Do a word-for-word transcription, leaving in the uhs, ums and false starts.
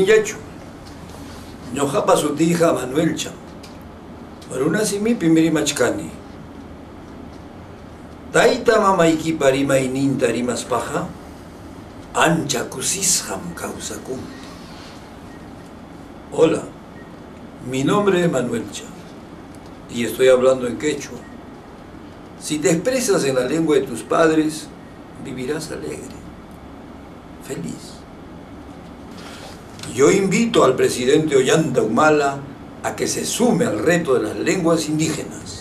yachu. Ñoqapa sutiyqa Manuelcha. Runasimipi mirimachkani. Tayta mamaykipa rimayninta rimaspaqa ancha kusisqam kawsakunki. Hola, mi nombre es Manuelcha y estoy hablando en quechua. Si te expresas en la lengua de tus padres, vivirás alegre, feliz. Yo invito al presidente Ollanta Humala a que se sume al reto de las lenguas indígenas.